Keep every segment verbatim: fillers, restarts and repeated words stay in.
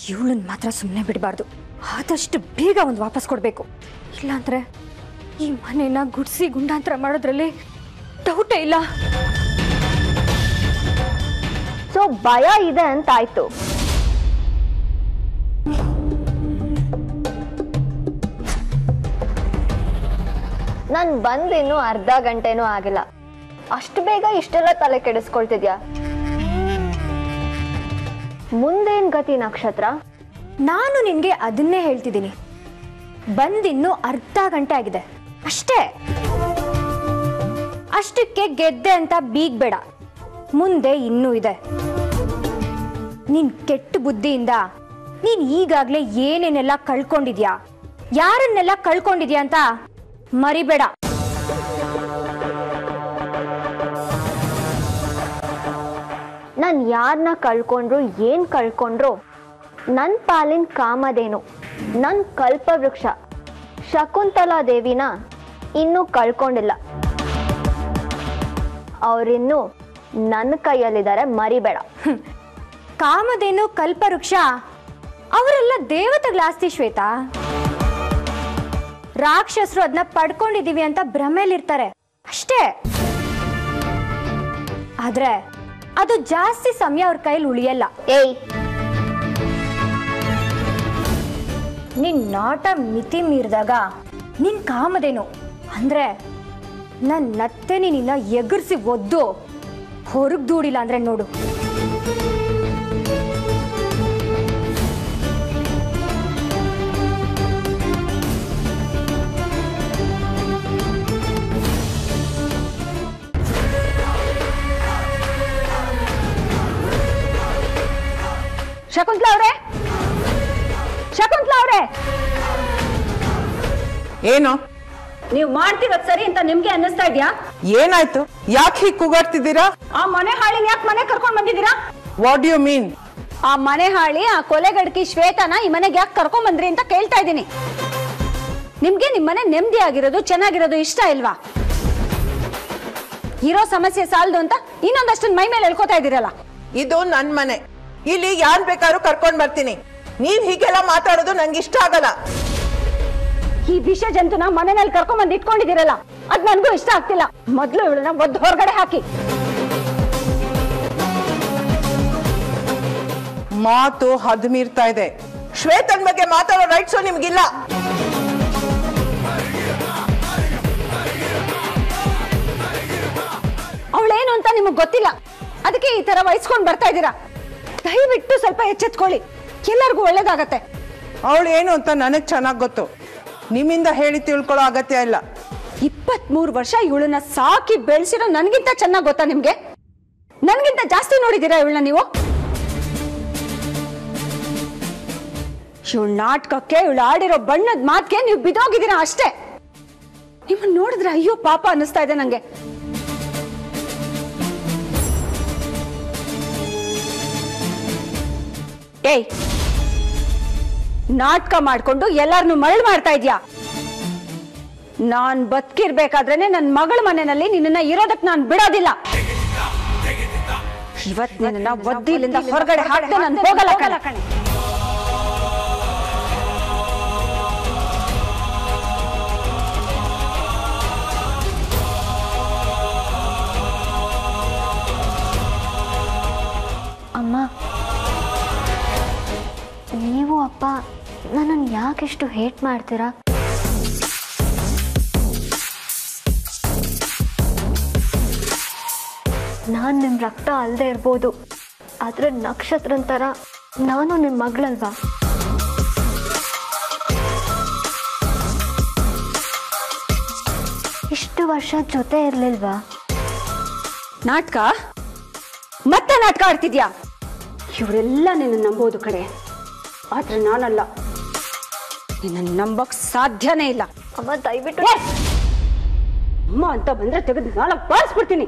ಇವಳನ್ನ ಮಾತ್ರ ಸುಮ್ಮನೆ ಬಿಡಬಾರ್ದು. ಆದಷ್ಟು ಬೇಗ ಒಂದು ವಾಪಸ್ ಕೊಡಬೇಕು. ಇಲ್ಲಾಂದ್ರೆ ಈ ಮನೆನ ಗುಡ್ಸಿ ಗುಂಡಾಂತರ ಮಾಡೋದ್ರಲ್ಲಿ ಡೌಟೇ ಇಲ್ಲ. ಸೊ ಭಯ ಇದೆ ಅಂತ ಆಯ್ತು. ನಾನ್ ಬಂದಿನ್ನು ಅರ್ಧ ಗಂಟೆನೂ ಆಗಿಲ್ಲ, ಅಷ್ಟು ಬೇಗ ಇಷ್ಟೆಲ್ಲ ತಲೆ ಕೆಡಿಸ್ಕೊಳ್ತಿದ್ಯಾ? ಮುಂದೇನ್ ಗತಿ ನಕ್ಷತ್ರ? ನಾನು ನಿನ್ಗೆ ಅದನ್ನೇ ಹೇಳ್ತಿದ್ದೀನಿ. ಬಂದಿನ್ನು ಅರ್ಧ ಗಂಟೆ ಆಗಿದೆ ಅಷ್ಟೇ. ಅಷ್ಟಕ್ಕೆ ಗೆದ್ದೆ ಅಂತ ಬೀಗ್ಬೇಡ, ಮುಂದೆ ಇನ್ನೂ ಇದೆ. ನಿನ್ ಕೆಟ್ಟ ಬುದ್ಧಿಯಿಂದ ನೀನ್ ಈಗಾಗ್ಲೇ ಏನೇನೆಲ್ಲ ಕಳ್ಕೊಂಡಿದ್ಯಾ, ಯಾರನ್ನೆಲ್ಲ ಕಳ್ಕೊಂಡಿದ್ಯಾ ಅಂತ ಮರಿಬೇಡ. ನಾನ್ ಯಾರನ್ನ ಕಳ್ಕೊಂಡ್ರು ಏನ್ ಕಳ್ಕೊಂಡ್ರು ನನ್ ಪಾಲಿನ ಕಾಮಧೇನು, ನನ್ ಕಲ್ಪವೃಕ್ಷ ಶಕುಂತಲಾ ದೇವಿನ ಇನ್ನೂ ಕಳ್ಕೊಂಡಿಲ್ಲ. ಅವರಿನ್ನು ನನ್ನ ಕೈಯಲ್ಲಿದ್ದಾರೆ, ಮರಿಬೇಡ. ಕಾಮಧೇನು ಕಲ್ಪವೃಕ್ಷ ಅವರೆಲ್ಲ ದೇವತೆಗಳ ಆಸ್ತಿ ಶ್ವೇತಾ. ರಾಕ್ಷಸರು ಅದನ್ನ ಪಡ್ಕೊಂಡಿದೀವಿ ಅಂತ ಭ್ರಮೆಲಿರ್ತಾರೆ ಅಷ್ಟೇ. ಆದ್ರೆ ಅದು ಜಾಸ್ತಿ ಸಮಯ ಅವ್ರ ಕೈಲಿ ಉಳಿಯಲ್ಲ. ಏಯ್, ನಿನ್ ನಾಟ ಮಿತಿ ಮೀರಿದಾಗ ನಿನ್ ಕಾಮಧೇನು ಅಂದ್ರೆ ನನ್ ನತ್ತೆ ನಿನ್ನ ಎಗರ್ಸಿ ಒದ್ದು ಹೊರಗ್ ದೂಡಿಲ್ಲ ಅಂದ್ರೆ ನೋಡು. ಶಕುಂತಲಾ ಅವ್ರೆ, ಶಕುಂತಲಾ ಅವ್ರೆ, ಏನು ನೀವು ಮಾಡ್ತಿರೋದ್ ಸರಿ ಅಂತ ನಿಮ್ಗೆ ಅನ್ನಿಸ್ತಾ ಇದ್ಯಾ? ಏನಾಯ್ತು? ಯಾಕೆ ಹೀಗೆ ಕೂಗಾಡ್ತಿದ್ದೀರಾ? ಆ ಮನೆ ಹಾಳಿನ ಯಾಕೆ ಮನೆ ಕರ್ಕೊಂಡ್ ಬಂದಿದ್ದೀರಾ? What do you mean? ಆ ಮನೆ ಹಾಳಿ ಆ ಕೊಲೆಗಡಕಿ ಶ್ವೇತಾನ ಈ ಮನೆಗೆ ಯಾಕೆ ಕರ್ಕೊಂಡ್ ಬಂದ್ರಿ ಅಂತ ಕೇಳ್ತಾ ಇದ್ದೀನಿ. ನಿಮ್ಗೆ ನಿಮ್ ಮನೆ ನೆಮ್ಮದಿ ಆಗಿರೋದು ಚೆನ್ನಾಗಿರೋದು ಇಷ್ಟ ಇಲ್ವಾ? ಇರೋ ಸಮಸ್ಯೆ ಸಾಲದು ಅಂತ ಇನ್ನೊಂದಷ್ಟನ್ನ ಮೈ ಮೇಲೆ ಎಳ್ಕೋತಾ ಇದ್ದೀರಲ್ಲ. ಇದು ನನ್ ಮನೆ, ಇಲ್ಲಿ ಯಾರ್ ಬೇಕಾದ್ರೂ ಕರ್ಕೊಂಡ್ ಬರ್ತೀನಿ. ನೀವ್ ಹೀಗೆಲ್ಲ ಮಾತಾಡೋದು ನಂಗೆ ಇಷ್ಟ ಆಗಲ್ಲ. ಈ ವಿಷ ಜಂತುನ ಮನೆಯಲ್ಲಿ ಕರ್ಕೊಂಡ್ ಬಂದು ಇಟ್ಕೊಂಡಿದ್ದೀರಲ್ಲ, ಅದ್ ನನ್ಗೂ ಇಷ್ಟ ಆಗ್ತಿಲ್ಲ. ಮೊದ್ಲು ಇವಳನ್ನ ಒದ್ದು ಹೊರಗಡೆ ಹಾಕಿ. ಮಾತು ಹದ್ ಮೀರ್ತಾ ಇದೆ. ಶ್ವೇತನ್ ಬಗ್ಗೆ ಮಾತಾಡೋ ರೈಟ್ಸು ನಿಮ್ಗಿಲ್ಲ. ಅವಳೇನು ಅಂತ ನಿಮಗ್ ಗೊತ್ತಿಲ್ಲ, ಅದಕ್ಕೆ ಈ ತರ ವಹಿಸ್ಕೊಂಡ್ ಬರ್ತಾ ಇದ್ದೀರಾ. ದಯವಿಟ್ಟು ಸ್ವಲ್ಪ ಎಚ್ಚೆತ್ಕೊಳ್ಳಿ, ಎಲ್ಲರಿಗೂ ಒಳ್ಳೇದಾಗತ್ತೆ. ಅವಳು ಏನು ಅಂತ ನನಗ್ ಚೆನ್ನಾಗ್ ಗೊತ್ತು, ನಿಮ್ಮಿಂದ ಹೇಳಿ ತಿಳ್ಕೊಳ್ಳೋ ಅಗತ್ಯ ಇಲ್ಲ. ಇಪ್ಪತ್ತ್ ಮೂರು ವರ್ಷ ಇವಳನ್ನ ಸಾಕಿ ಬೆಳೆಸಿರೋ ನನ್ಗಿಂತ ಚೆನ್ನಾಗ್ ಗೊತ್ತಾ ನಿಮ್ಗೆ? ನನ್ಗಿಂತ ಜಾಸ್ತಿ ನೋಡಿದೀರಾ ಇವಳನ್ನ ನೀವು? ಇವಳ ನಾಟಕಕ್ಕೆ, ಇವಳು ಆಡಿರೋ ಬಣ್ಣದ ಮಾತ್ಗೆ ನೀವು ಬಿದೋಗಿದ್ದೀರಾ ಅಷ್ಟೇ. ನಿಮ್ಮನ್ನ ನೋಡಿದ್ರೆ ಅಯ್ಯೋ ಪಾಪ ಅನ್ನಿಸ್ತಾ ಇದೆ ನಂಗೆ. ಏಯ್, ನಾಟಕ ಮಾಡ್ಕೊಂಡು ಎಲ್ಲಾರನ್ನು ಮರಳು ಮಾಡ್ತಾ ಇದ್ಯಾ? ನಾನ್ ಬದುಕಿರ್ಬೇಕಾದ್ರೇನೆ ನನ್ನ ಮಗಳ ಮನೆಯಲ್ಲಿ ನಿನ್ನ ಇರೋದಕ್ಕೆ ನಾನು ಬಿಡೋದಿಲ್ಲ. ಇವತ್ ನಿನ್ನ ಒದ್ದಿಲಿಂದ ಹೊರಗಡೆ ಹಾಕ್ತೆ ನಾನು ಹೋಗಲ್ಲ ಕಣೆ. ಅಮ್ಮ, ನೀವು ಅಪ್ಪ ನನ್ನನ್ನು ಯಾಕೆಷ್ಟು ಹೇಟ್ ಮಾಡ್ತೀರಾ? ನಾನು ನಿಮ್ಮ ರಕ್ತ ಅಲ್ಲದೆ ಇರ್ಬೋದು, ಆದ್ರೆ ನಕ್ಷತ್ರನ ಥರ ನಾನು ನಿಮ್ಮ ಮಗಳಲ್ವಾ? ಇಷ್ಟು ವರ್ಷ ಜೊತೆ ಇರ್ಲಿಲ್ವಾ? ನಾಟಕ ಮತ್ತೆ ನಾಟಕ ಆಡ್ತಿದ್ಯಾ? ಇವರೆಲ್ಲ ನಿನ್ನ ನಂಬೋದು ಕಡೆ, ಆದ್ರೆ ನಾನಲ್ಲ. ನಿನ್ನ ನಂಬಕ್ ಸಾಧ್ಯನೇ ಇಲ್ಲ. ಅಮ್ಮ ದಯವಿಟ್ಟು. ಅಮ್ಮ ಅಂತ ಬಂದ್ರೆ ತೆಗೆದು ನಾಲ್ಕು ಬಾರಿಸ್ಬಿಡ್ತೀನಿ.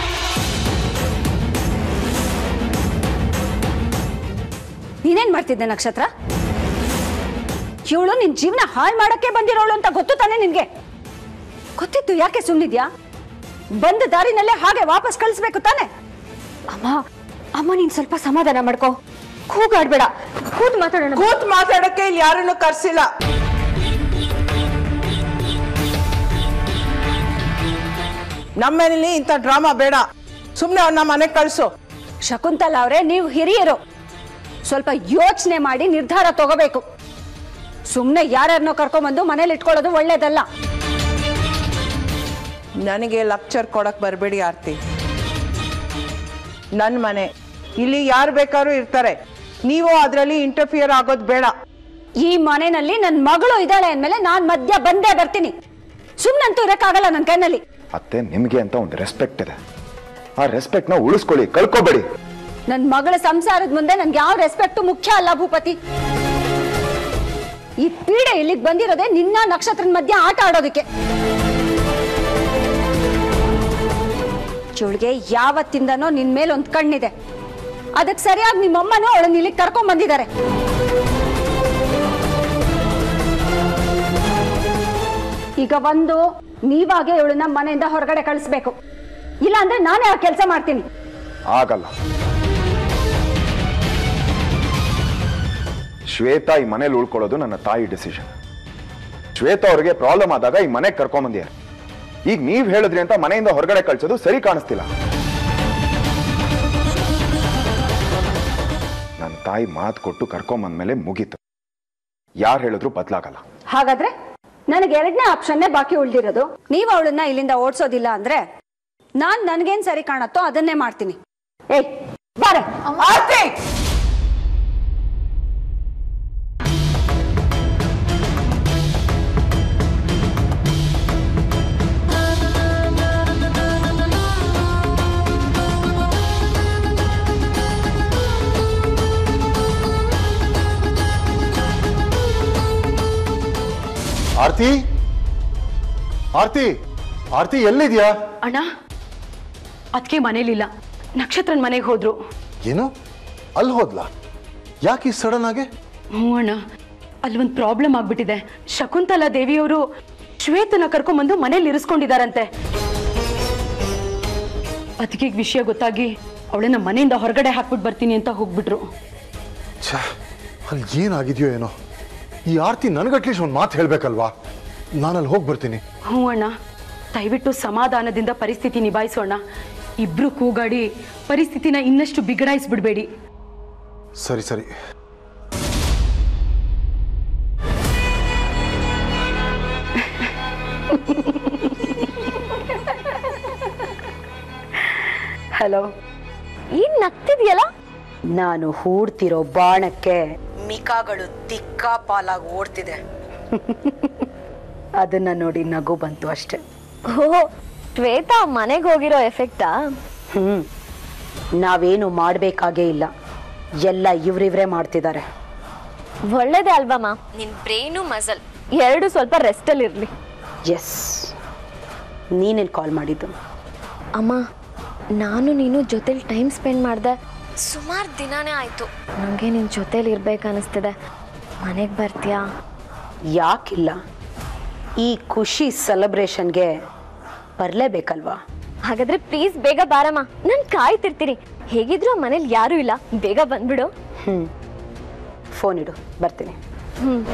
ನೀನೇನ್ ಮಾಡ್ತಿದ್ದೆ ನಕ್ಷತ್ರ? ಇವಳು ನಿನ್ ಜೀವನ ಹಾಳು ಮಾಡಕ್ಕೆ ಬಂದಿರೋಳು ಅಂತ ಗೊತ್ತು ತಾನೆ ನಿನ್ಗೆ? ಗೊತ್ತಿತ್ತು ಯಾಕೆ ಸುಮ್ಮನಿದ್ಯಾ? ಬಂದ ದಾರಿನಲ್ಲೇ ಹಾಗೆ ವಾಪಸ್ ಕಳಿಸ್ಬೇಕು ತಾನೆ? ಅಮ್ಮ, ಅಮ್ಮ ನೀನ್ ಸ್ವಲ್ಪ ಸಮಾಧಾನ ಮಾಡ್ಕೋ. ಕೂಗಾಡ್ಬೇಡ, ಕೂತ್ ಮಾತಾಡೋಣ. ಕೂತ್ ಮಾತಾಡಕ್ಕೆ ಇಲ್ಲಿ ಯಾರನ್ನು ಕರ್ಸಿಲ್ಲ. ನಮ್ಮನೇಲಿ ಇಂಥ ಡ್ರಾಮಾ ಬೇಡ. ಸುಮ್ನೆ ಅವ್ನ ಮನೆಗೆ ಕಳ್ಸು. ಶಕುಂತಲಾ ಅವರೇ, ನೀವು ಹಿರಿಯರು, ಸ್ವಲ್ಪ ಯೋಚನೆ ಮಾಡಿ ನಿರ್ಧಾರ ತಗೋಬೇಕು. ಸುಮ್ಮನೆ ಯಾರ್ಯಾರನ್ನೋ ಕರ್ಕೊಂಬಂದು ಮನೇಲಿ ಇಟ್ಕೊಳ್ಳೋದು ಒಳ್ಳೇದಲ್ಲ. ನನಗೆ ಲೆಕ್ಚರ್ ಕೊಡಕ್ ಬರಬೇಡಿ ಆರ್ತಿ. ನನ್ನ ಮನೆ, ಇಲ್ಲಿ ಯಾರು ಬೇಕಾದ್ರೂ ಇರ್ತಾರೆ. ನೀವು ಅದರಲ್ಲಿ ಇಂಟರ್ಫಿಯರ್ ಆಗೋದು ಬೇಡ. ಈ ಮನೆಯಲ್ಲಿ ನನ್ನ ಮಗಳು ಇದ್ದಾಳೆ ಅಂದ್ಮೇಲೆ ನಾನ್ ಮಧ್ಯ ಬಂದೇ ಬರ್ತೀನಿ. ಸುಮ್ಮನಂತೂ ಇರಕ್ಕಾಗಲ್ಲ ನನ್ನ ಕೈನಲ್ಲಿ. ಅತ್ತೆ, ನಿಮ್ಗೆ ಅಂತ ಒಂದು ರೆಸ್ಪೆಕ್ಟ್ ಇದೆ. ಆ ರೆಸ್ಪೆಕ್ಟ್ ನ ಉಳಿಸ್ಕೊಳ್ಳಿ, ಕಳ್ಕೋಬೇಡಿ. ನನ್ನ ಮಗಳ ಸಂಸಾರದ ಮುಂದೆ ನನ್ಗೆ ಯಾವ ರೆಸ್ಪೆಕ್ಟ್ ಮುಖ್ಯ ಅಲ್ಲ ಭೂಪತಿ. ಈ ಪೀಡೆ ಇಲ್ಲಿಗೆ ಬಂದಿರೋದೇ ನಿನ್ನ ನಕ್ಷತ್ರದ ಮಧ್ಯೆ ಆಟ ಆಡೋದಕ್ಕೆ. ಚುಳ್ಗೆ ಯಾವತ್ತಿಂದನೋ ನಿನ್ ಮೇಲೆ ಒಂದ್ ಕಣ್ಣಿದೆ. ಅದಕ್ಕೆ ಸರಿಯಾಗಿ ನಿಮ್ಮಮ್ಮನೂ ಅವಳನ್ನ ಇಲ್ಲಿಗೆ ಕರ್ಕೊಂಡ್ ಬಂದಿದ್ದಾರೆ. ಈಗ ಒಂದು ನೀವಾಗೆ ಇವಳನ್ನ ಮನೆಯಿಂದ ಹೊರಗಡೆ ಕಳಿಸ್ಬೇಕು. ಇಲ್ಲ ಅಂದ್ರೆ ನಾನೇ ಆ ಕೆಲಸ ಮಾಡ್ತೀನಿ. ಆಗಲ್ಲ. ಶ್ವೇತಾ ಈ ಮನೇಲಿ ಉಳ್ಕೊಳ್ಳೋದು ನನ್ನ ತಾಯಿ ಡಿಸಿಷನ್. ಶ್ವೇತಾ ಅವ್ರಿಗೆ ಪ್ರಾಬ್ಲಮ್ ಆದಾಗ ಈ ಮನೆಗೆ ಕರ್ಕೊಂಬಂದಿದ್ದಾರೆ. ಈಗ ನೀವ್ ಹೇಳಿದ್ರಿ ಅಂತ ಮನೆಯಿಂದ ಹೊರಗಡೆ ಕಳ್ಸೋದು ಸರಿ ಕಾಣಿಸ್ತಿಲ್ಲ. ನನ್ನ ತಾಯಿ ಮಾತು ಕೊಟ್ಟು ಕರ್ಕೊಂಬಂದ್ಮೇಲೆ ಮುಗೀತು. ಯಾರು ಹೇಳಿದ್ರು ಬದಲಾಗಲ್ಲ. ಹಾಗಾದ್ರೆ ನನಗೆ ಎರಡನೇ ಆಪ್ಷನ್ನೇ ಬಾಕಿ ಉಳಿದಿರೋದು. ನೀವು ಅವಳನ್ನ ಇಲ್ಲಿಂದ ಓಡಿಸೋದಿಲ್ಲ ಅಂದ್ರೆ ನಾನ್ ನನ್ಗೇನ್ ಸರಿ ಕಾಣತ್ತೋ ಅದನ್ನೇ ಮಾಡ್ತೀನಿ. ಏಯ್ ಬಾರೆ. ಆರ್ತಿ, ಆರ್ತಿ, ಆರ್ತಿ, ಆರ್ತಿ ಎಲ್ಲಿದ್ಯಾ? ಅಣ್ಣ, ಅದಕ್ಕೆ ಮನೇಲಿಲ್ಲ, ನಕ್ಷತ್ರನ್ ಮನೆಗೆ ಹೋದ್ರು. ಏನು, ಅಲ್ಲಿ ಹೋದ್ಲಾ? ಯಾಕೆ ಈ ಸಡನ್ ಆಗಿ? ಹ್ಞೂ ಅಣ್ಣ, ಅಲ್ಲಿ ಒಂದು ಪ್ರಾಬ್ಲಮ್ ಆಗ್ಬಿಟ್ಟಿದೆ. ಶಕುಂತಲಾ ದೇವಿಯವರು ಶ್ವೇತನ ಕರ್ಕೊಂಡ್ಬಂದು ಮನೇಲಿ ಇರಿಸ್ಕೊಂಡಿದಾರಂತೆ. ಅದಕ್ಕೆ ವಿಷಯ ಗೊತ್ತಾಗಿ ಅವಳನ್ನ ಮನೆಯಿಂದ ಹೊರಗಡೆ ಹಾಕ್ಬಿಟ್ಟು ಬರ್ತೀನಿ ಅಂತ ಹೋಗ್ಬಿಟ್ರು. ಛೇ, ಅಲ್ಲಿ ಏನಾಗಿದೆಯೋ ಏನೋ. ಈ ಆರ್ತಿ ನನಗೆ ಅಟ್ಲೀಸ್ಟ್ ಒಂದು ಮಾತು ಹೇಳ್ಬೇಕಲ್ವಾ? ನಾನಲ್ಲಿ ಹೋಗಿ ಬರ್ತೀನಿ. ಹ್ಞೂ ಅಣ್ಣ, ದಯವಿಟ್ಟು ಸಮಾಧಾನದಿಂದ ಪರಿಸ್ಥಿತಿ ನಿಭಾಯಿಸೋಣ. ಇಬ್ರು ಕೂಗಾಡಿ ಪರಿಸ್ಥಿತಿನ ಇನ್ನಷ್ಟು ಬಿಗಡಾಯಿಸ್ಬಿಡ್ಬೇಡಿ. ಸರಿ ಸರಿ. ಹಲೋ, ಏನ್ ನಗ್ತಿದ್ಯಲ್ಲ? ನಾನು ಹೂಡ್ತಿರೋ ಬಾಣಕ್ಕೆ ಮಿಕಾಗಳು ದಿಕ್ಕಾಪಾಲಾಗಿ ಓಡ್ತಿದೆ. ಅದನ್ನ ನೋಡಿ ನಗು ಬಂತು ಅಷ್ಟೆ. ಓಹೋ, ಶ್ವೇತಾ ಮನೆಗೆ ಹೋಗಿರೋ ಎಫೆಕ್ಟಾ? ಹ್ಮ್, ನಾವೇನು ಮಾಡ್ಬೇಕಾಗೇ ಇಲ್ಲ, ಎಲ್ಲ ಇವ್ರಿವ್ರೇ ಮಾಡ್ತಿದ್ದಾರೆ. ಒಳ್ಳೇದೇ ಅಲ್ವಮ್ಮ? ನಿನ್ ಬ್ರೈನು ಮಸಲ್ ಎರಡು ಸ್ವಲ್ಪ ರೆಸ್ಟ್ ಅಲ್ಲಿ ಇರ್ಲಿ. ಎಸ್, ನೀನೇನು ಕಾಲ್ ಮಾಡಿದ್ದು? ಅಮ್ಮ, ನಾನು ನೀನು ಜೊತೆಲಿ ಟೈಮ್ ಸ್ಪೆಂಡ್ ಮಾಡಿದೆ. ಸುಮಾರು ದಿನಾನೇ ಆಯ್ತು. ನನಗೆ ನಿನ್ನ ಜೊತೆಲಿ ಇರ್ಬೇಕು ಅನಿಸ್ತಿದೆ. ಮನೆಗೆ ಬರ್ತೀಯಾ? ಯಾಕಿಲ್ಲ, ಈ ಖುಷಿ ಸೆಲೆಬ್ರೇಷನ್ಗೆ ಬರಲೇಬೇಕಲ್ವಾ? ಹಾಗಾದ್ರೆ ಪ್ಲೀಸ್ ಬೇಗ ಬಾರಮ್ಮ, ನಾನು ಕಾಯ್ತಿರ್ತೀನಿ. ಹೇಗಿದ್ರು ಮನೇಲಿ ಯಾರೂ ಇಲ್ಲ, ಬೇಗ ಬಂದ್ಬಿಡು. ಹ್ಮ್, ಫೋನ್ ಇಡು, ಬರ್ತೀನಿ. ಹ್ಮ್.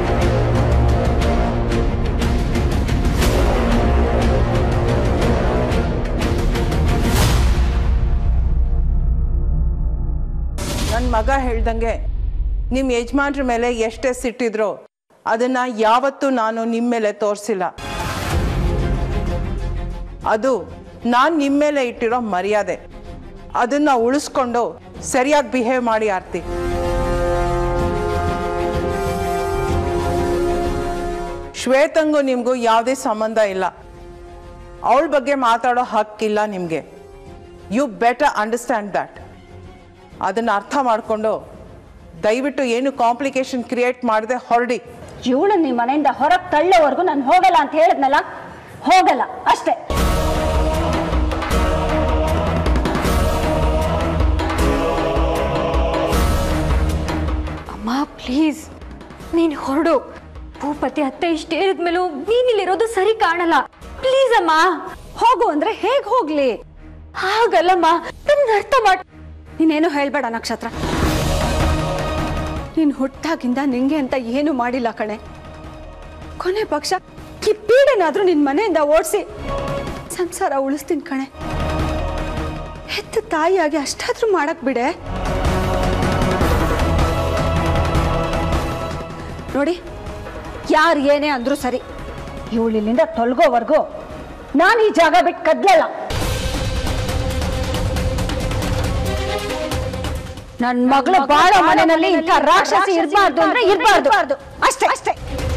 ನನ್ನ ಮಗ ಹೇಳ್ದಂಗೆ ನಿಮ್ಮ ಯಜಮಾನ್ರ ಮೇಲೆ ಎಷ್ಟೇ ಸಿಟ್ಟಿದ್ರೋ ಅದನ್ನ ಯಾವತ್ತೂ ನಾನು ನಿಮ್ಮ ಮೇಲೆ ತೋರಿಸಿಲ್ಲ. ಅದು ನಾನು ನಿಮ್ಮ ಮೇಲೆ ಇಟ್ಟಿರೋ ಮರ್ಯಾದೆ. ಅದನ್ನ ಉಳಿಸ್ಕೊಂಡು ಸರಿಯಾಗಿ ಬಿಹೇವ್ ಮಾಡಿ ಆರ್ತಿ. ಶ್ವೇತಂಗೂ ನಿಮಗೂ ಯಾವುದೇ ಸಂಬಂಧ ಇಲ್ಲ. ಅವಳ ಬಗ್ಗೆ ಮಾತಾಡೋ ಹಕ್ಕಿಲ್ಲ ನಿಮಗೆ. You better understand that. ಅದನ್ನು ಅರ್ಥ ಮಾಡಿಕೊಂಡು ದಯವಿಟ್ಟು ಏನು ಕಾಂಪ್ಲಿಕೇಶನ್ ಕ್ರಿಯೇಟ್ ಮಾಡದೆ ಹೊರಡಿ. ಇವಳು ನಿಮ್ಮ ಮನೆಯಿಂದ ಹೊರಗೆ ತಳ್ಳೋವರೆಗೂ ನಾನು ಹೋಗಲ್ಲ ಅಂತ ಹೇಳಿದ್ನಲ್ಲ, ಹೋಗಲ್ಲ ಅಷ್ಟೇ. ಅಮ್ಮ ಪ್ಲೀಸ್, ನೀನು ಹೊರಡು. ಭೂಪತಿ ಅತ್ತೆ ಇಷ್ಟ ಹೇಳಿದ್ಮೇಲೂ ನೀನಿಲ್ಲಿರೋದು ಸರಿ ಕಾಣಲ್ಲ. ಪ್ಲೀಸ್ ಅಮ್ಮ. ಹೋಗು ಅಂದ್ರೆ ಹೇಗ್ ಹೋಗ್ಲಿ? ಹಾಗಲ್ಲಮ್ಮ, ನನ್ನ ಅರ್ಥ ಮಾಡ್. ನೀನೇನು ಹೇಳ್ಬೇಡ ನಕ್ಷತ್ರ. ನೀನು ಹುಟ್ಟಾಗಿಂದ ನಿಂಗೆ ಅಂತ ಏನು ಮಾಡಿಲ್ಲ ಕಣೆ. ಕೊನೆ ಪಕ್ಷ ಈ ಪೀಡೆನಾದ್ರೂ ನಿನ್ ಮನೆಯಿಂದ ಓಡಿಸಿ ಸಂಸಾರ ಉಳಿಸ್ತೀನಿ ಕಣೆ. ಹೆತ್ತ ತಾಯಿಯಾಗಿ ಅಷ್ಟಾದ್ರೂ ಮಾಡಕ್ ಬಿಡೆ. ನೋಡಿ, ಯಾರು ಏನೇ ಅಂದ್ರೂ ಸರಿ, ಇವಳು ಇಲ್ಲಿಂದ ತೊಲಗೋವರೆಗೂ ನಾನು ಈ ಜಾಗ ಬಿಟ್ಟು ಕದ್ಲಲ್ಲ. ನನ್ನ ಮಗಳು ಬಾಳ ಮನೆಯಲ್ಲಿ ಇಂಥ ರಾಕ್ಷಸಿ ಇರಬಾರ್ದು ಅಂದ್ರೆ ಇರಬಾರ್ದು ಅಷ್ಟೇ ಅಷ್ಟೇ.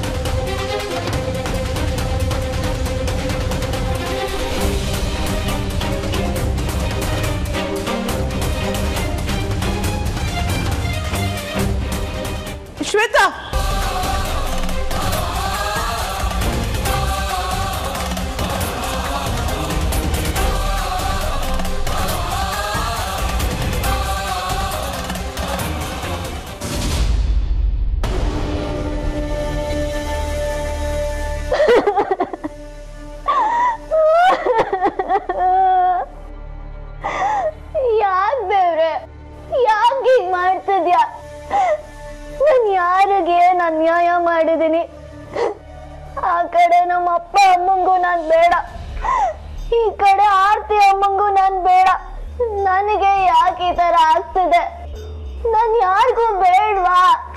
ಶ್ವೇತಾ, ಯಾಕೆ ದೇವ್ರೆ, ಯಾಕೆ ಹೀಗ್ ಮಾಡ್ತಿದ್ಯಾ? ನಾನು ಯಾರಿಗೆ ನಾನು ಅನ್ಯಾಯ ಮಾಡಿದ್ದೀನಿ? ಆ ಕಡೆ ನಮ್ಮ ಅಪ್ಪ ಅಮ್ಮಂಗೂ ನಾನು ಬೇಡ, ಈ ಕಡೆ ಆರ್ತಿ ಅಮ್ಮಂಗೂ ನಾನು ಬೇಡ. ನನಗೆ ಯಾಕೆ ಈ ತರ ಆಗ್ತಿದೆ? ನಾನು ಯಾರಿಗೂ ಬೇಡವಾ?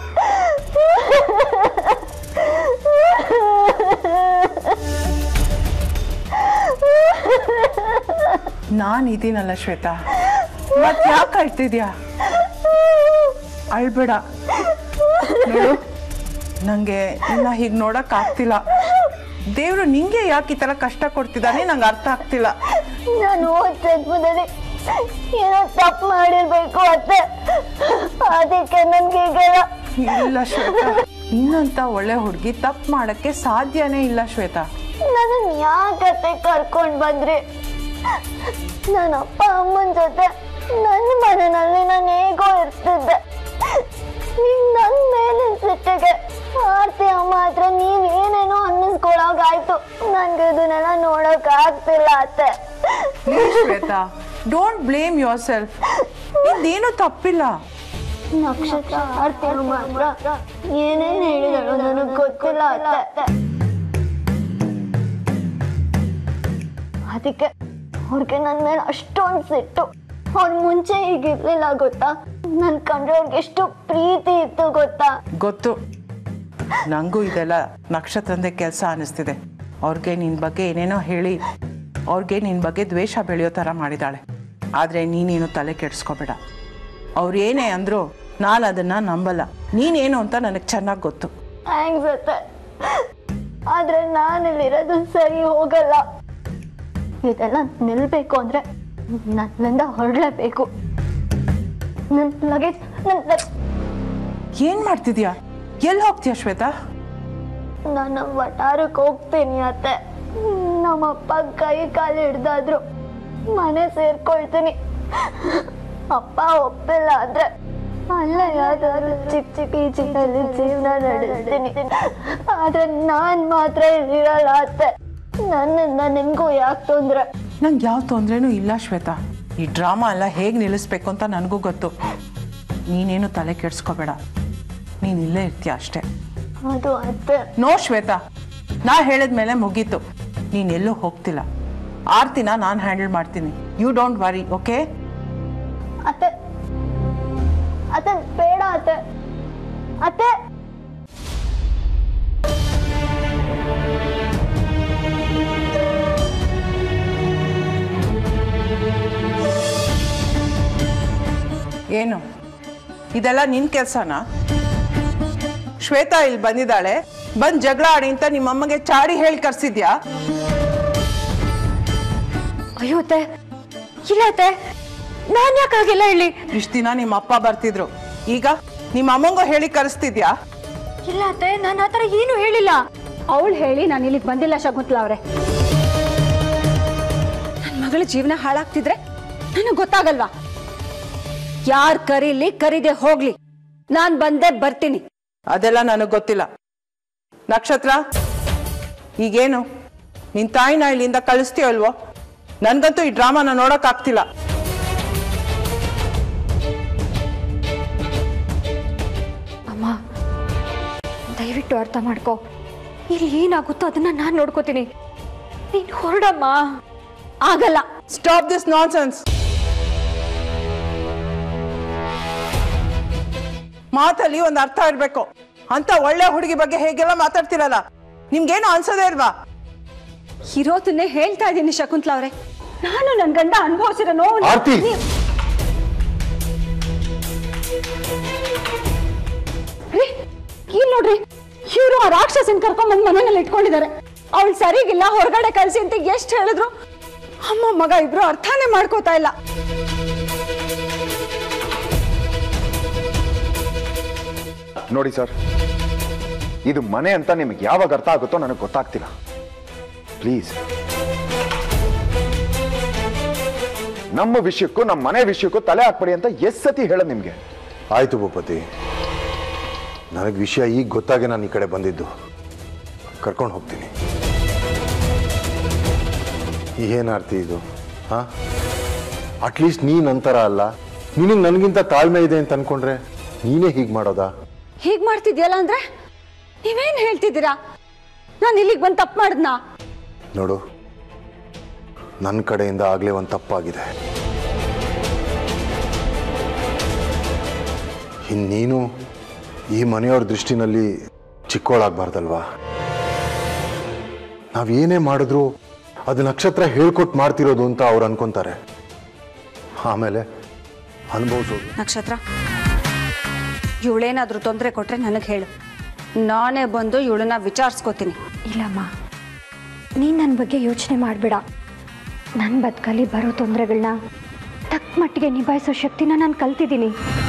ನಾನಿದ್ದೀನಲ್ಲ ಶ್ವೇತಾ, ಮತ್ ಯಾಕೆ ಅಳ್ತಿದ್ಯಾ? ಅಳ್ಬೇಡ. ನೋಡು, ನಂಗೆ ಇನ್ನ ಹೀಗೆ ನೋಡಕ್ ಆಗ್ತಿಲ್ಲ. ದೇವ್ರು ನಿಂಗೆ ಯಾಕೆ ಈ ತರ ಕಷ್ಟ ಕೊಡ್ತಿದ್ದಾನೆ ನಂಗೆ ಅರ್ಥ ಆಗ್ತಿಲ್ಲ. ನಾನು ಜನ್ಮದಲ್ಲಿ ಏನೋ ತಪ್ಪು ಮಾಡಿರ್ಬೇಕು ಅತ್ತೆ, ಅದಕ್ಕೆ ನನ್ಗೆ ಇಲ್ಲ ಶ್ವೇತಾ, ಇನ್ನಂತ ಒಳ್ಳೆ ಹುಡುಗಿ ತಪ್ಪು ಮಾಡಕ್ಕೆ ಸಾಧ್ಯನೇ ಇಲ್ಲ ಶ್ವೇತಾ. ನನ್ನ ಯಾಕತ್ತೆ ಕರ್ಕೊಂಡ್ ಬಂದ್ರಿ? ನನ್ನ ಅಪ್ಪ ಅಮ್ಮನ ಜೊತೆ ನನ್ನ ಮನೆಯಲ್ಲಿ ನಾನು ಹೇಗೋ ಇರ್ತಿದ್ದೆ. ನೀವ್ ನನ್ ಮೇಲೆ ಸಿಟ್ಟಿಗೆ ಆರ್ತಿ ಅಮ್ಮ ಹತ್ರ ನೀವ್ ಏನೇನೋ ಅನ್ನಿಸ್ಕೊಳಗಾಯ್ತು. ನನ್ಗೆ ಇದನ್ನೆಲ್ಲ ನೋಡಕ್ ಆಗ್ತಿಲ್ಲ ಅತ್ತೆ. Shweta, don't blame yourself. ಇದೇನು ತಪ್ಪಿಲ್ಲ. ನಕ್ಷತ್ರ ಆರ್ತಿ ಅಮ್ಮ ಹತ್ರ ಏನೇನ್ ಹೇಳಿದಳು ನನಗ್ ಗೊತ್ತಿಲ್ಲ ಅತ್ತೆ. ಅದಕ್ಕೆ ಅವ್ರಿಗೆ ನನ್ ಮೇಲೆ ಅಷ್ಟೊಂದು ಸಿಟ್ಟು. ಅವ್ರ ಮುಂಚೆ ಹೀಗಿರ್ಲಿಲ್ಲ ಗೊತ್ತಾ? ನನ್ ಕಂಡ್ರೆ ಅವ್ರಿಗೆ ಎಷ್ಟು ಪ್ರೀತಿ ಇತ್ತು ಗೊತ್ತಾ? ಗೊತ್ತು, ನಂಗೂ ಇದೆಲ್ಲ ನಕ್ಷತ್ರಂದೇ ಕೆಲಸ ಅನಿಸ್ತಿದೆ. ಅವ್ರಿಗೆ ನಿನ್ ಬಗ್ಗೆ ಏನೇನೋ ಹೇಳಿ ಅವ್ರಿಗೆ ನಿನ್ ಬಗ್ಗೆ ದ್ವೇಷ ಬೆಳೆಯೋ ಥರ ಮಾಡಿದಾಳೆ. ಆದರೆ ನೀನೇನು ತಲೆ ಕೆಡಿಸ್ಕೋಬೇಡ. ಅವ್ರು ಏನೇ ಅಂದ್ರು ನಾನು ಅದನ್ನ ನಂಬಲ್ಲ. ನೀನೇನು ಅಂತ ನನಗೆ ಚೆನ್ನಾಗಿ ಗೊತ್ತು. ಥ್ಯಾಂಕ್ಸ್ ಅತ್ತೆ, ಆದ್ರೆ ನಾನಿಲ್ಲಿರೋದು ಸರಿ ಹೋಗಲ್ಲ. ಇದೆಲ್ಲ ನಿಲ್ಬೇಕು ಅಂದ್ರೆ ನನ್ನಿಂದ ಹೊರಡಲೇಬೇಕು. ನನ್ ಲಗೇಜ್ ಏನ್ ಮಾಡ್ತಿದ್ಯಾ? ಎಲ್ಲಿ ಹೋಗ್ತೀಯ ಶ್ವೇತಾ? ನಾನು ವಟಾರಕ್ಕೆ ಹೋಗ್ತೀನಿ ಅತ್ತೆ. ನಮ್ಮಪ್ಪ ಕೈ ಕಾಲು ಹಿಡ್ದಾದ್ರು ಮನೆ ಸೇರ್ಕೊಳ್ತೀನಿ. ಅಪ್ಪ ಒಪ್ಪಿಲ್ಲ ಅಂದ್ರೆ ಅಲ್ಲೇ ಯಾವ್ದಾದ್ರು ಚಿಕ್ಕ ಚಿಕ್ಕ ಪೀಚಿನಲ್ಲಿ ಜೀವನ ನಡೆಸ್ತೀನಿ. ಆದ್ರೆ ನಾನ್ ಮಾತ್ರ ಇರಲ್ಲ ಅತ್ತೆ. ನನ್ನಿಂದ ನಿಮ್ಗೂ ಯಾಕೆ ತೊಂದ್ರೆ? ನಂಗೆ ಯಾವ ತೊಂದ್ರೆನೂ ಇಲ್ಲ ಶ್ವೇತಾ. ಈ ಡ್ರಾಮಾ ಎಲ್ಲ ಹೇಗೆ ನಿಲ್ಲಿಸ್ಬೇಕು ಅಂತ ನನಗೂ ಗೊತ್ತು. ನೀನೇನು ತಲೆ ಕೆಡ್ಸ್ಕೋಬೇಡ, ನೀನು ಇಲ್ಲೇ ಇರ್ತೀಯ ಅಷ್ಟೇ. ಅದು ಅತ್ತೆ. ನೋ ಶ್ವೇತಾ, ನಾ ಹೇಳಿದ್ಮೇಲೆ ಮುಗೀತು. ನೀನೆಲ್ಲೂ ಹೋಗ್ತಿಲ್ಲ. ಆರ್ತಿನ ನಾನು ಹ್ಯಾಂಡಲ್ ಮಾಡ್ತೀನಿ. You don't worry, okay? ಅತ್ತೆ ಅತ್ತೆ ಬೇಡ ಅತ್ತೆ. ಅತ್ತೆ ಏನು ಇದೆಲ್ಲ ನಿನ್ ಕೆಲ್ಸನಾ? ಶ್ವೇತಾ ಇಲ್ಲಿ ಬಂದಿದ್ದಾಳೆ, ಬಂದ್ ಜಗಳ ಆಡಿ ಅಂತ ನಿಮ್ಮಮ್ಮಗೆ ಚಾಡಿ ಹೇಳಿ ಕರ್ಸಿದ್ಯಾ? ಅಯ್ಯೋ ಅತ್ತೆ, ಇಲ್ಲ ಅತ್ತೆ, ನಾನ್ ಯಾಕಾಗಿಲ್ಲ ಹೇಳಿ. ಇಷ್ಟ ದಿನ ನಿಮ್ಮ ಅಪ್ಪ ಬರ್ತಿದ್ರು, ಈಗ ನಿಮ್ಮ ಅಮ್ಮಂಗೂ ಹೇಳಿ ಕರೆಸ್ತಿದ್ಯಾ? ಇಲ್ಲ ಅತ್ತೆ, ನಾನು ಆತರ ಏನು ಹೇಳಿಲ್ಲ. ಅವಳು ಹೇಳಿ ನಾನು ಇಲ್ಲಿಗೆ ಬಂದಿಲ್ಲ ಶಕುಂತಲಾ ಅವ್ರೆ. ನನ್ನ ಮಗಳ ಜೀವನ ಹಾಳಾಗ್ತಿದ್ರೆ ನನಗೆ ಗೊತ್ತಾಗಲ್ವಾ? ಯಾರ್ ಕರೀಲಿ ಕರೀದೆ ಹೋಗ್ಲಿ, ನಾನ್ ಬಂದೆ ಬರ್ತೀನಿ. ಅದೆಲ್ಲ ನನಗೆ ಗೊತ್ತಿಲ್ಲ. ನಕ್ಷತ್ರ, ಈಗೇನು ನಿನ್ ತಾಯಿನ ಇಲ್ಲಿಂದ ಕಳಿಸ್ತೀಯೋ ಅಲ್ವೋ? ನನ್ಗಂತೂ ಈ ಡ್ರಾಮಾನ ನೋಡಕ್ ಆಗ್ತಿಲ್ಲ. ದಯವಿಟ್ಟು ಅರ್ಥ ಮಾಡ್ಕೋ. ಇಲ್ಲಿ ಏನಾಗುತ್ತೋ ಅದನ್ನ ನಾನು ನೋಡ್ಕೋತೀನಿ. ನೀನು ಹೊರಡಮ್ಮ. ಆಗಲ್ಲ. Stop this nonsense. ಮಾತಲ್ಲಿ ಒಂದು ಅರ್ಥ ಇರ್ಬೇಕು. ಅಂತ ಒಳ್ಳೆ ಹುಡುಗಿ ಬಗ್ಗೆ ಹೇಗೆಲ್ಲ ಮಾತಾಡ್ತಿರಲ್ಲ, ನಿಮ್ಗೇನು ಅನ್ಸೋದೇ ಇಲ್ವಾ? ಇರೋದನ್ನೇ ಹೇಳ್ತಾ ಇದ್ದೀನಿ ಶಕುಂತಲಾ ಅವರೇ. ನಾನು ನನ್ನ ಗಂಡ ಅನುಭವಿಸಿರೋ ನೋವು. ಆರ್ತಿ, ಇಲ್ಲಿ ನೋಡ್ರಿ, ಇವರು ಆ ರಾಕ್ಷಸನ್ ಕರ್ಕೊಂಡ್ ಮನೆಯಲ್ಲಿ ಇಟ್ಕೊಂಡಿದ್ದಾರೆ. ಅವಳು ಸರಿಗಿಲ್ಲ, ಹೊರಗಡೆ ಕಳ್ಸಿ ಅಂತ ಎಷ್ಟು ಹೇಳಿದ್ರು ಅಮ್ಮ ಮಗ ಇಬ್ರು ಅರ್ಥನೇ ಮಾಡ್ಕೋತಾ ಇಲ್ಲ. ನೋಡಿ ಸರ್, ಇದು ಮನೆ ಅಂತ ನಿಮಗೆ ಯಾವಾಗ ಅರ್ಥ ಆಗುತ್ತೋ ನನಗೆ ಗೊತ್ತಾಗ್ತಿಲ್ಲ. ಪ್ಲೀಸ್, ನಮ್ಮ ವಿಷಯಕ್ಕೂ ನಮ್ಮ ಮನೆ ವಿಷಯಕ್ಕೂ ತಲೆ ಹಾಕ್ಬೇಡಿ ಅಂತ ಎಷ್ಟ್ ಸತಿ ಹೇಳೋದು ನಿಮ್ಗೆ? ಆಯ್ತು ಭೂಪತಿ, ನನಗೆ ವಿಷಯ ಈಗ ಗೊತ್ತಾಗೆ ನಾನು ಈ ಕಡೆ ಬಂದಿದ್ದು. ಕರ್ಕೊಂಡು ಹೋಗ್ತೀನಿ. ಏನಾರ್ತಿ ಇದು? ಹಾ, ಅಟ್ಲೀಸ್ಟ್ ನೀ ನಂತರ ಅಲ್ಲ, ನಿನಗೆ ನನಗಿಂತ ತಾಳ್ಮೆ ಇದೆ ಅಂತ ಅನ್ಕೊಂಡ್ರೆ ನೀನೇ ಹೀಗೆ ಮಾಡೋದಾ? ಹೀಗ್ ಮಾಡ್ತಿದ್ಯಲ್ಲ ಅಂದ್ರೆ ನೀವೇನ್ ಹೇಳ್ತಿದ್ದೀರಾ? ನಾನು ಇಲ್ಲಿಗೆ ಬಂದು ತಪ್ಪು ಮಾಡಿದ್ನಾ? ನೋಡು, ನನ್ನ ಕಡೆಯಿಂದ ಆಗ್ಲೇ ಒಂದು ತಪ್ಪಾಗಿದೆ. ಇನ್ನೀನು ಈ ಮನೆಯವ್ರ ದೃಷ್ಟಿನಲ್ಲಿ ಚಿಕ್ಕೋಳಾಗಬಾರ್ದಲ್ವಾ? ನಾವೇನೇ ಮಾಡಿದ್ರು ಅದು ನಕ್ಷತ್ರ ಹೇಳ್ಕೊಟ್ಟು ಮಾಡ್ತಿರೋದು ಅಂತ ಅವ್ರು ಅನ್ಕೊಂತಾರೆ. ಆಮೇಲೆ ಅನುಭವಿಸೋದು. ನಕ್ಷತ್ರ, ಇವಳೇನಾದ್ರೂ ತೊಂದರೆ ಕೊಟ್ರೆ ನನಗೆ ಹೇಳು, ನಾನೇ ಬಂದು ಇವಳನ್ನ ವಿಚಾರಿಸ್ಕೋತೀನಿ. ಇಲ್ಲಮ್ಮ, ನೀನು ನನ್ನ ಬಗ್ಗೆ ಯೋಚನೆ ಮಾಡಬೇಡ. ನನ್ನ ಬದುಕಲ್ಲಿ ಬರೋ ತೊಂದರೆಗಳನ್ನ ತಕ್ಕ ಮಟ್ಟಿಗೆ ನಿಭಾಯಿಸೋ ಶಕ್ತಿನ ನಾನು ಕಲ್ತಿದ್ದೀನಿ.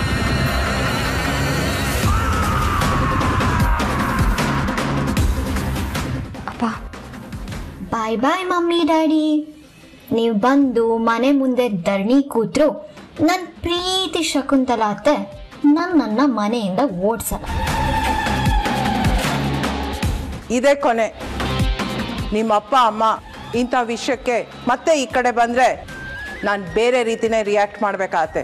ಅಪ್ಪ, ಬಾಯ್ ಬಾಯ್ ಮಮ್ಮಿ ಡ್ಯಾಡಿ. ನೀವು ಬಂದು ಮನೆ ಮುಂದೆ ಧರಣಿ ಕೂತ್ರು ನನ್ನ ಪ್ರೀತಿ ಶಕುಂತಲಾ ಅತ್ತೆ ನನ್ನನ್ನ ಮನೆಯಿಂದ ಓಡಿಸಲ್ಲ. ಇದೇ ಕೊನೆ. ನಿಮ್ಮ ಅಪ್ಪ ಅಮ್ಮ ಇಂಥ ವಿಷಯಕ್ಕೆ ಮತ್ತೆ ಈ ಕಡೆ ಬಂದ್ರೆ ನಾನು ಬೇರೆ ರೀತಿನೇ ರಿಯಾಕ್ಟ್ ಮಾಡ್ಬೇಕಾಗತ್ತೆ.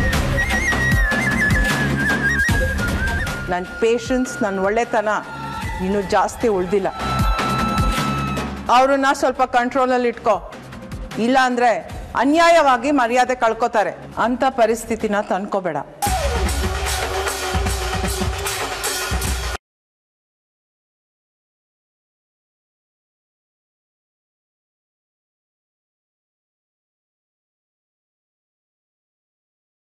ನನ್ನ ಪೇಷನ್ಸ್, ನನ್ನ ಒಳ್ಳೆತನ ಇನ್ನೂ ಜಾಸ್ತಿ ಉಳ್ದಿಲ್ಲ. ಅವ್ರನ್ನ ಸ್ವಲ್ಪ ಕಂಟ್ರೋಲಲ್ಲಿ ಇಟ್ಕೋ, ಇಲ್ಲ ಅಂದ್ರೆ ಅನ್ಯಾಯವಾಗಿ ಮರ್ಯಾದೆ ಕಳ್ಕೊತಾರೆ. ಅಂತ ಪರಿಸ್ಥಿತಿನ ತಂದ್ಕೋಬೇಡ.